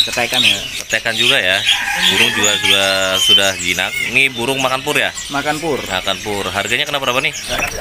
ketekan ya. Ketekan juga ya. Burung juga sudah jinak. Ini burung makan pur ya? Makan pur. Makan pur. Harganya kena berapa nih?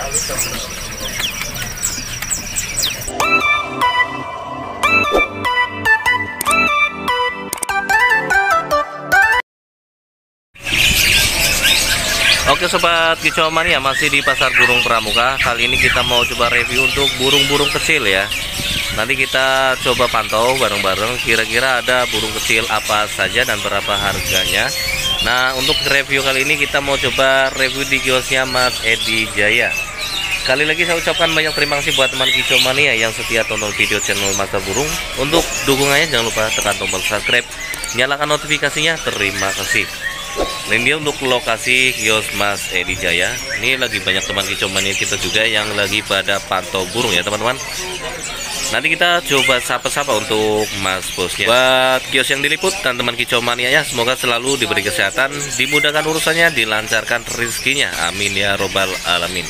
Oke sobat kicau mania, masih di pasar burung pramuka. Kali ini kita mau coba review untuk burung-burung kecil ya. Nanti kita coba pantau bareng-bareng kira-kira ada burung kecil apa saja dan berapa harganya. Nah untuk review kali ini kita mau coba review di kiosnya Mas Edi Jaya. Sekali lagi saya ucapkan banyak terima kasih buat teman kicau mania yang setia tonton video channel Master Burung. Untuk dukungannya jangan lupa tekan tombol subscribe, nyalakan notifikasinya, terima kasih. Ini dia untuk lokasi kios Mas Edi Jaya. Ini lagi banyak teman kicau mania kita juga yang lagi pada pantau burung ya teman-teman. Nanti kita coba sapa-sapa untuk Mas Bosnya. Buat kios yang diliput dan teman kicau mania ya, semoga selalu diberi kesehatan, dimudahkan urusannya, dilancarkan rezekinya. Amin ya robbal alamin.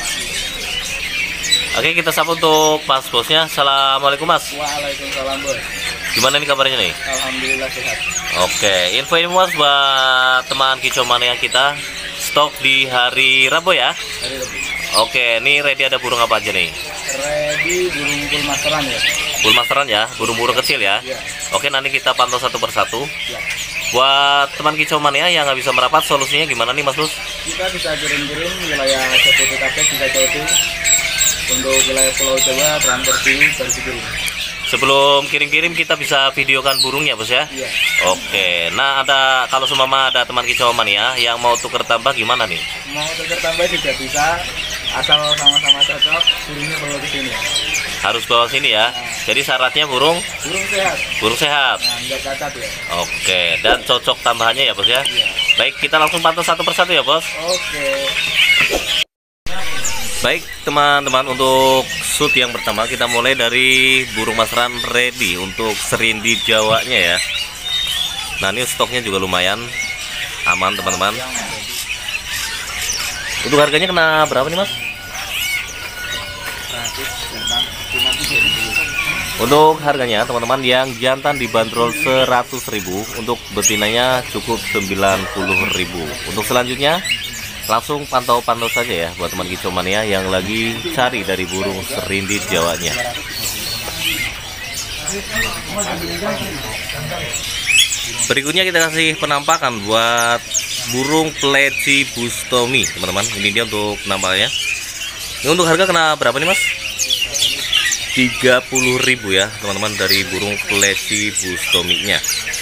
Oke, kita sapa untuk Mas Bosnya. Assalamualaikum Mas. Waalaikumsalam Bos. Gimana nih kabarnya nih? Alhamdulillah sehat. Oke, info ini Mas buat teman kicau mania kita. Stok di hari Rabu ya. Hari Rabu. Oke, ini ready ada burung apa aja nih? Ready burung pulmasteran ya. Pulmasteran ya, burung-burung kecil ya. Iya. Oke, nanti kita pantau satu persatu. Ya. Buat teman kicau mania yang nggak bisa merapat, solusinya gimana nih Mas Bos? Kita bisa kirim-kirim wilayah Jabodetabek bisa jadi. Untuk wilayah Pulau Jawa transfer dulu baru dikirim. Sebelum kirim-kirim kita bisa videokan burungnya Bos ya? Iya. Oke, nah ada kalau seumpama ada teman kicau mania yang mau tuker tambah gimana nih? Mau tuker tambah juga bisa, asal sama-sama cocok burungnya bawa ke sini. Harus bawa sini ya. Jadi syaratnya burung sehat. Burung sehat. Nah, enggak cacat ya. Oke, dan cocok tambahannya ya Bos ya? Iya. Baik, kita langsung pantau satu persatu ya Bos. Oke. Baik teman-teman, untuk shoot yang pertama kita mulai dari burung masteran ready untuk serindi Jawanya ya. Nah ini stoknya juga lumayan aman teman-teman. Untuk harganya kena berapa nih Mas? Untuk harganya teman-teman, yang jantan dibanderol 100.000, untuk betinanya cukup 90.000. Untuk selanjutnya langsung pantau-pantau saja ya buat teman kicau mania yang lagi cari dari burung serindi Jawanya. Berikutnya kita kasih penampakan buat burung pleci bustomi teman-teman. Ini dia untuk penampakannya. Ini untuk harga kena berapa nih Mas? 30.000 ya teman-teman dari burung pleci bustominya.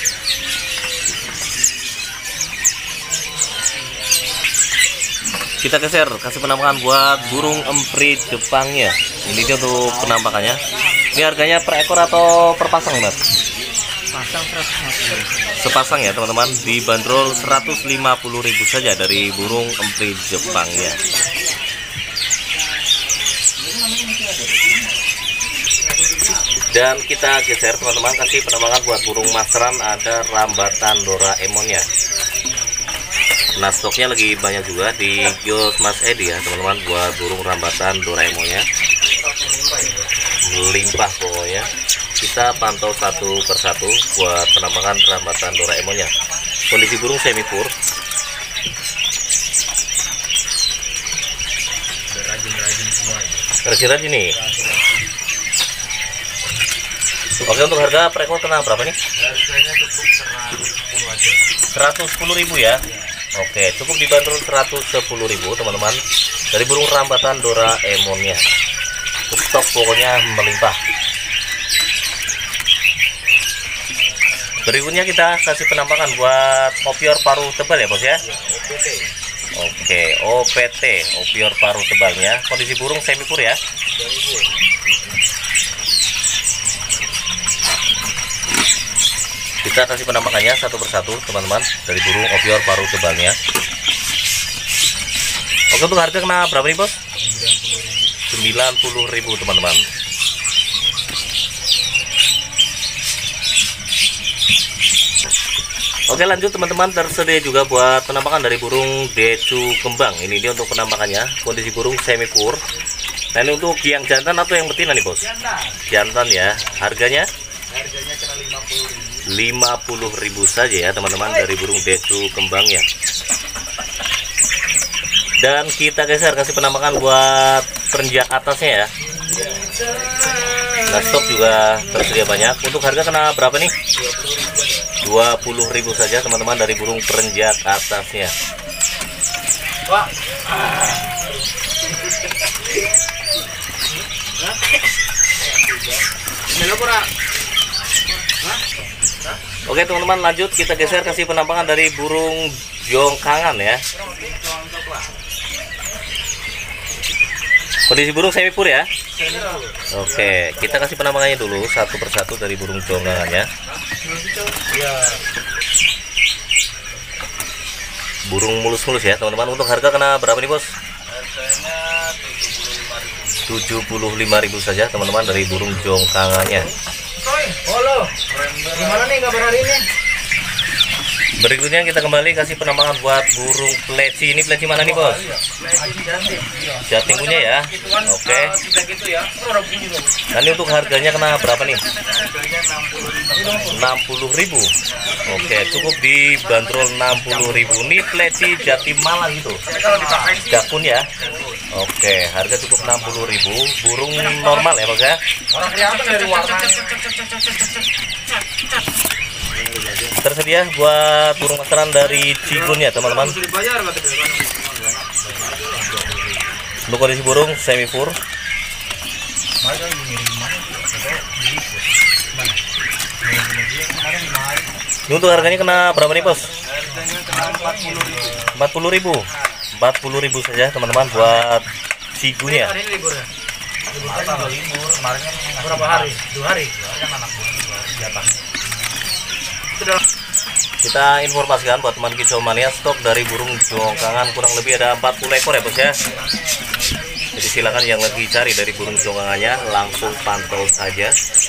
Kita geser, kasih penampakan buat burung emprit Jepangnya. Ini dia untuk penampakannya. Ini harganya per ekor atau per pasang Mas? Pasang 150. Sepasang ya teman-teman, dibanderol 150.000 saja dari burung emprit Jepangnya. Dan kita geser teman-teman, kasih penampakan buat burung masteran ada rambatan Doraemonnya. Nah stoknya lagi banyak juga di kios Mas Edi ya teman-teman, buat burung rambatan Doraemonnya. Melimpah pokoknya. Kita pantau satu persatu buat penampakan rambatan Doraemonnya. Kondisi burung semi pur. Rajin-rajin nih. Oke, untuk harga per ekor kena berapa nih? Harganya cukup 110 aja. 110.000 ya. Oke, cukup dibanderol 110.000 teman-teman dari burung rambatan Doraemonnya. Stok pokoknya melimpah. Berikutnya kita kasih penampakan buat opior paruh tebal ya Bos ya. Oke, OPT, opior paruh tebalnya. Kondisi burung semi pur ya. Kita kasih penampakannya satu persatu teman-teman dari burung opior paruh tebalnya. Oke, untuk harga kena berapa nih Bos? 90.000 teman-teman. Oke lanjut teman-teman, tersedia juga buat penampakan dari burung decu kembang. Ini dia untuk penampakannya, kondisi burung semi pur. Nah ini untuk yang jantan atau yang betina nih Bos? Jantan. Jantan ya, harganya? Harganya kena 50.000. 50.000 saja ya teman-teman dari burung decu kembangnya. Dan kita geser kasih penampakan buat perenjak atasnya ya. Nah, stok juga tersedia banyak. Untuk harga kena berapa nih? 20.000 saja teman-teman dari burung perenjak atasnya. Oke teman-teman, lanjut kita geser kasih penampakan dari burung jongkangan ya. Kondisi burung semi pur ya. Oke, kita kasih penampakannya dulu satu persatu dari burung jongkangannya. Burung mulus-mulus ya teman-teman. Untuk harga kena berapa nih bos? Harganya 75.000 saja teman-teman dari burung jongkangannya. Halo, gimana nih kabar hari ini? Berikutnya kita kembali kasih penampakan buat burung pleci. Ini pleci mana nih bos? Jatim punya ya. Oke. Dan ini untuk harganya kena berapa nih? 60.000. Oke, cukup dibanderol 60.000. Ini pleci Jatim Malang gitu. Jakun ya. Oke, harga cukup 60.000. Burung normal ya bos ya. Orang kelihatan dari warnanya. Tersedia buat burung masteran dari Cigun ya teman-teman. Untuk kondisi burung semi pur. Ini untuk harganya kena berapa nih bos? 40.000. 40.000 saja teman-teman buat Cigun ya. Berapa hari? 2 hari. Kita informasikan buat teman kicau mania, stok dari burung jongkangan kurang lebih ada 40 ekor ya bos ya. Jadi silakan yang lagi cari dari burung jongkangannya langsung pantau saja.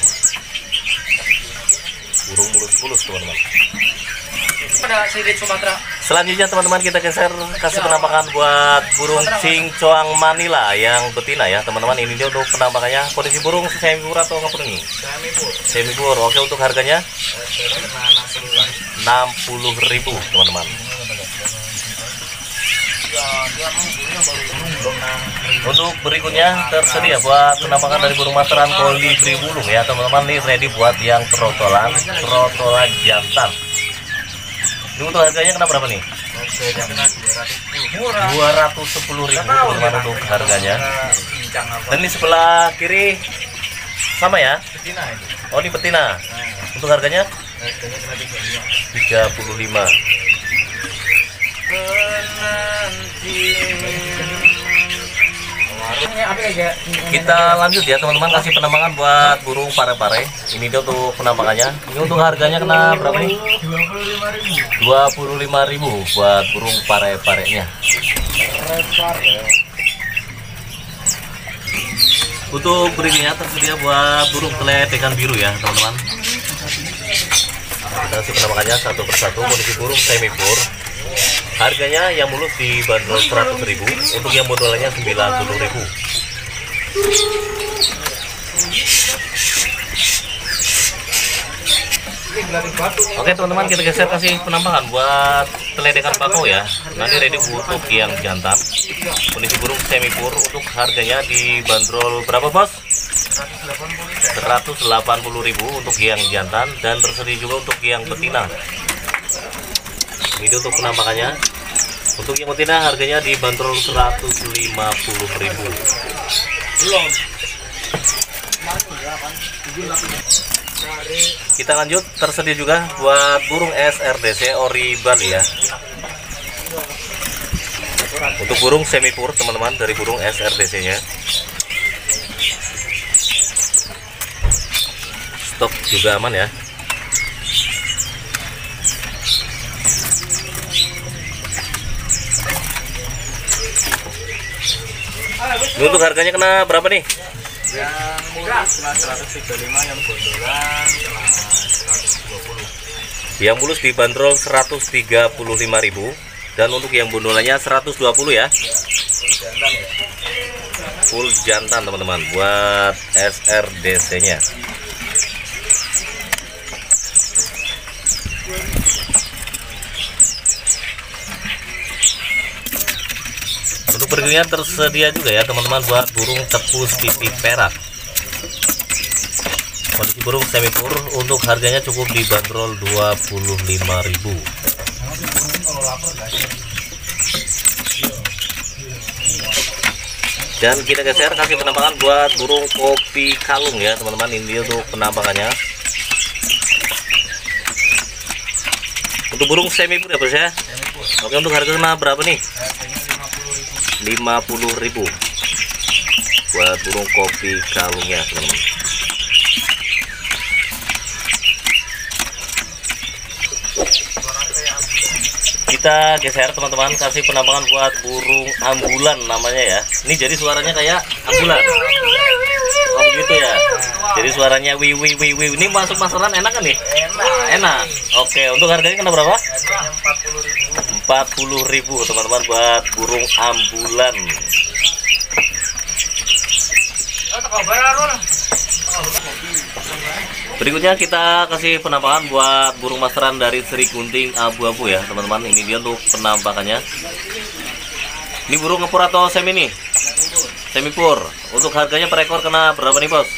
Burung mulus-mulus teman-teman. Pada sidik Sumatera. Selanjutnya teman-teman kita geser kasih penampakan buat burung cincang Manila yang betina ya teman-teman. Ini dia untuk penampakannya. Kondisi burung semi pur atau ngapur nih? Semi pur. Oke, untuk harganya 60.000 teman-teman. Untuk berikutnya tersedia buat penampakan dari burung masteran kolibri bulung ya teman-teman. Ini ready buat yang trotolan jantan. Ini untuk harganya kena berapa nih? 210.000 teman-teman untuk harganya. Dan ini sebelah kiri sama ya? Oh, ini betina. Untuk harganya 35. Kita lanjut ya teman-teman, kasih penampakan buat burung pare-pare. Ini dia untuk penampakannya. Ini untuk harganya kena berapa nih? 25.000 buat burung pare-parenya. Untuk berikutnya tersedia buat burung teledekan biru ya teman-teman. Kita kasih penampakannya satu persatu. Kondisi burung semi pur. Harganya yang mulus dibanderol 100.000, untuk yang modelnya 90.000. Oke teman-teman, kita geser kasih penampakan buat teledekan pakau ya. Nanti ready untuk yang jantan. Kondisi burung semi pur, untuk harganya dibanderol berapa bos? 180.000 untuk yang jantan, dan tersedia juga untuk yang betina. Ini untuk penampakannya. Untuk yang betina harganya dibanderol 150.000. Kita lanjut, tersedia juga buat burung SRDC ori Bali ya. Untuk burung semi pur teman-teman dari burung SRDC nya. Stok juga aman ya. Ini untuk harganya kena berapa nih? Yang mulus kena 135, yang bondolan kena 120. Yang mulus dibanderol 135.000, dan untuk yang bondolannya 120 ya. Full jantan teman-teman buat SRDC nya. Untuk berikutnya tersedia juga ya teman-teman buat burung tepus pipi perak. Kondisi burung semi pur, untuk harganya cukup dibanderol 25.000. Dan kita geser kasih penampakan buat burung kopi kalung ya teman-teman. Ini untuk penampakannya. Untuk burung semi pur ya bos ya. Oke, untuk harganya berapa nih? 50.000 buat burung kopi kalungnya teman-teman. Kita geser teman-teman, kasih penampakan buat burung ambulan namanya ya. Ini jadi suaranya kayak ambulan. Oh begitu ya. Jadi suaranya wi wi wi wi. Ini masuk masaran enak kan nih? Enak. Oke, untuk harganya kena berapa? 40.000 teman-teman buat burung ambulan. Berikutnya kita kasih penampakan buat burung masteran dari Sri Gunting abu-abu ya teman-teman. Ini dia untuk penampakannya. Ini burung ngepur atau semi nih? Semi pur. Untuk harganya per ekor kena berapa nih bos?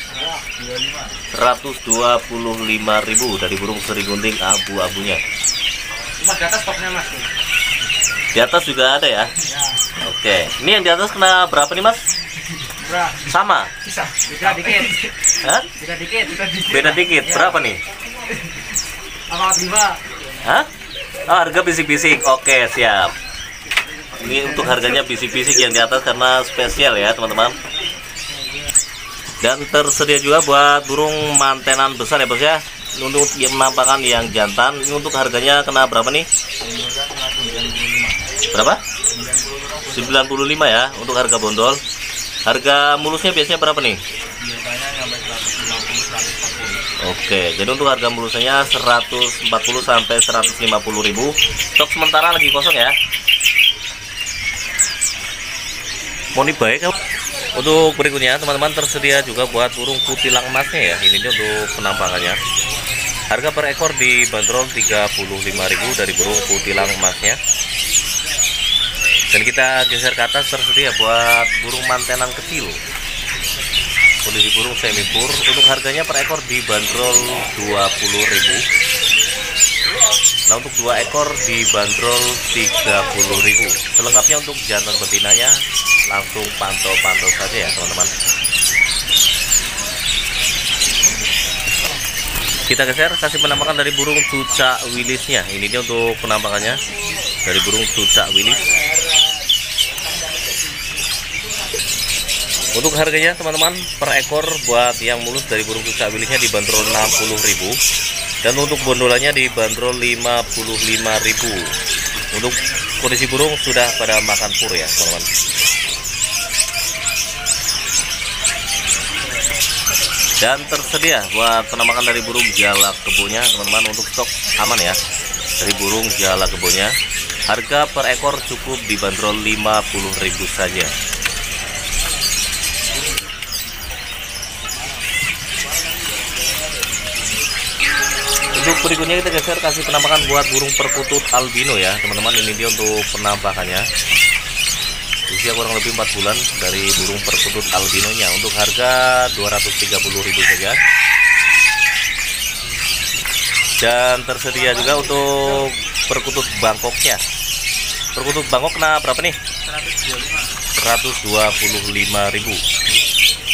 125.000 dari burung Sri Gunting abu-abunya. Mas di atas stoknya mas. Di atas juga ada ya? Oke, ini yang di atas kena berapa nih mas? Sama? Bisa, beda dikit. Hah? Beda dikit. Beda dikit, berapa nih? Apa 5? Hah? Oh, harga bisik-bisik, oke siap. Ini untuk harganya bisik-bisik yang di atas karena spesial ya teman-teman. Dan tersedia juga buat burung mantenan besar ya bos ya. Untuk yang penampakan yang jantan, ini untuk harganya kena berapa nih? Berapa? 95 ya untuk harga bondol. Harga mulusnya biasanya berapa nih? Biasanya sampai 150 140. Oke, jadi untuk harga mulusnya 140 sampai 150.000. Stok sementara lagi kosong ya. Mau nih baik. Untuk berikutnya teman-teman tersedia juga buat burung kutilang emasnya ya. Ini dia untuk penampakannya. Harga per ekor dibanderol 35.000 dari burung kutilang emasnya. Dan kita geser ke atas, tersedia buat burung mantenan kecil. Kondisi burung semi pur, untuk harganya per ekor dibanderol 20.000. Nah untuk 2 ekor dibanderol 30.000. Selengkapnya untuk jantan betinanya langsung pantau-pantau saja ya teman-teman. Kita geser kasih penampakan dari burung cucak wilisnya. Ini dia untuk penampakannya dari burung cucak wilis. Untuk harganya teman-teman per ekor buat yang mulus dari burung cucak wilisnya dibanderol 60.000 dan untuk bondolannya dibanderol 55.000. Untuk kondisi burung sudah pada makan pur ya teman-teman. Dan tersedia buat penampakan dari burung jalak kebonya teman-teman. Untuk stok aman ya dari burung jalak kebonya. Harga per ekor cukup dibanderol 50.000 saja. Untuk berikutnya kita geser kasih penampakan buat burung perkutut albino ya teman-teman. Ini dia untuk penampakannya. Usia kurang lebih 4 bulan dari burung perkutut albinonya. Untuk harga 230.000 saja. Dan tersedia juga untuk perkutut Bangkoknya. Perkutut Bangkok kena berapa nih? 125.000.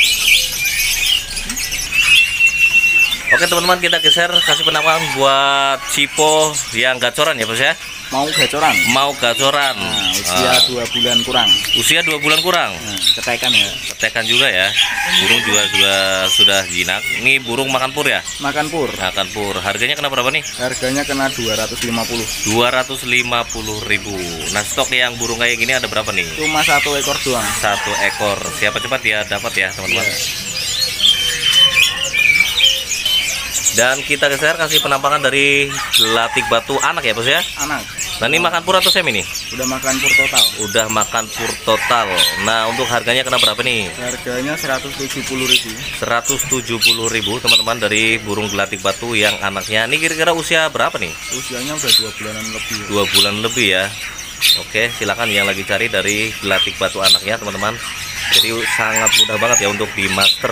Oke teman-teman, kita geser kasih penampakan buat cipo yang gacoran ya bos ya. Mau gacoran? Mau gacoran. Nah, usia 2 bulan kurang. Usia 2 bulan kurang. Nah, ketekan ya. Ketekan juga ya. Burung juga sudah jinak. Ini burung makan pur ya? Makan pur. Makan pur. Harganya kena berapa nih? Harganya kena 250. 250.000. Nah stok yang burung kayak gini ada berapa nih? Cuma 1 ekor doang. 1 ekor. Siapa cepat ya dapat ya teman-teman. Dan kita geser kasih penampakan dari gelatik batu anak ya bos ya. Anak. Nah ini makan pur atau semi nih? Udah makan pur total. Udah makan pur total. Nah untuk harganya kena berapa nih? Harganya 170.000. 170.000 teman-teman dari burung gelatik batu yang anaknya. Ini kira-kira usia berapa nih? Usianya udah 2 bulanan lebih. 2 bulan lebih ya. Oke, silakan yang lagi cari dari gelatik batu anaknya teman-teman. Jadi sangat mudah banget ya untuk di master.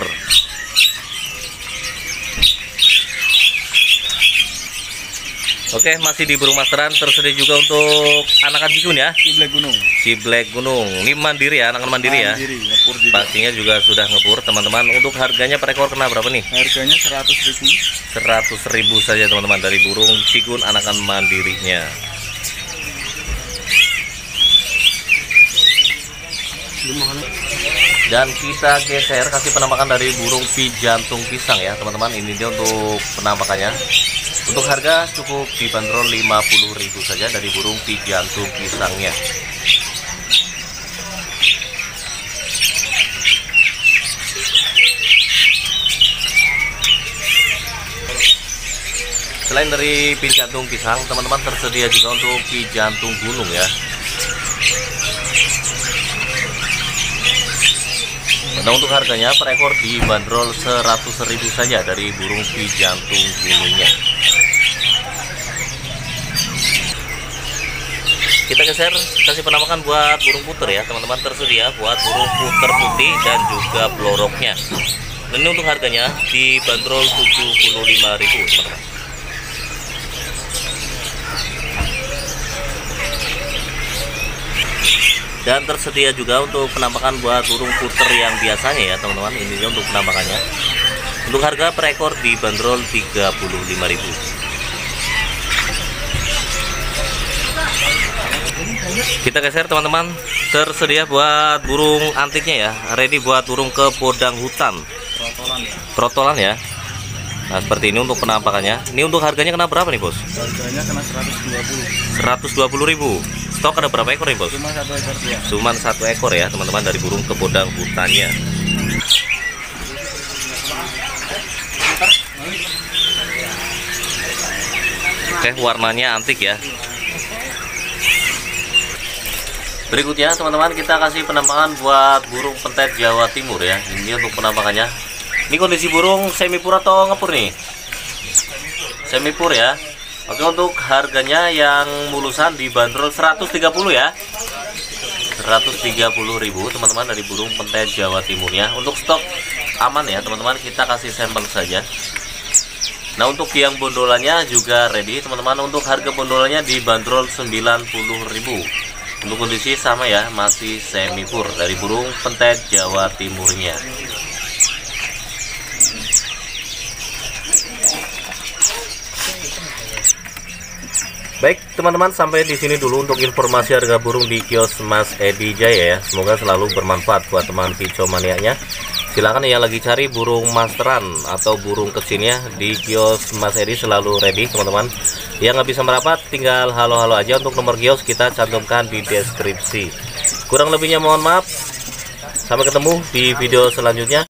Oke, masih di burung masteran, tersedia juga untuk anakan cikun ya. Si Black Gunung. Si Black Gunung. Ini mandiri ya, anakan mandiri ya. Mandiri, ngepur juga. Pastinya juga sudah ngepur teman-teman. Untuk harganya per ekor kena berapa nih? Harganya 100.000. 100.000 saja teman-teman dari burung cikun anakan mandirinya. Dan kita geser kasih penampakan dari burung pi jantung pisang ya teman-teman. Ini dia untuk penampakannya. Untuk harga cukup dibanderol 50.000 saja dari burung pi jantung pisangnya. Selain dari pi jantung pisang, teman-teman tersedia juga untuk pi jantung gunung ya. Nah untuk harganya per ekor dibanderol 100.000 saja dari burung pi jantung gunungnya. Kita geser kasih penampakan buat burung puter ya teman-teman, tersedia buat burung puter putih dan juga bloroknya. Dan ini untuk harganya dibanderol 75.000 teman-teman. Dan tersedia juga untuk penampakan buat burung puter yang biasanya ya teman-teman. Ini untuk penampakannya. Untuk harga per ekor dibanderol 35.000. Kita geser teman-teman, tersedia buat burung antiknya ya, ready buat burung ke podang hutan. Trotolan ya. Trotolan ya. Nah seperti ini untuk penampakannya. Ini untuk harganya kena berapa nih bos? Harganya kena 120. 120.000. Stok ada berapa ekor nih bos? Cuma 1 ekor dia. Cuman 1 ekor ya teman-teman dari burung ke podang hutannya. Oke, warnanya antik ya. Berikutnya teman-teman kita kasih penampakan buat burung pentet Jawa Timur ya. Ini untuk penampakannya. Ini kondisi burung semi pur atau ngepur nih? Semi pur ya. Oke, untuk harganya yang mulusan dibanderol 130 ya. 130.000 teman-teman dari burung pentet Jawa Timurnya. Untuk stok aman ya teman-teman, kita kasih sampel saja. Nah untuk yang bondolannya juga ready teman-teman. Untuk harga bondolannya dibanderol 90.000. Untuk kondisi sama ya, masih semi pur dari burung pentet Jawa Timurnya. Baik teman-teman, sampai di sini dulu untuk informasi harga burung di kios Mas Edi Jaya ya. Semoga selalu bermanfaat buat teman picomaniaknya. Silakan yang lagi cari burung masteran atau burung kecilnya di kios Mas Edi selalu ready teman-teman. Yang nggak bisa merapat tinggal halo-halo aja. Untuk nomor kios kita cantumkan di deskripsi. Kurang lebihnya mohon maaf. Sampai ketemu di video selanjutnya.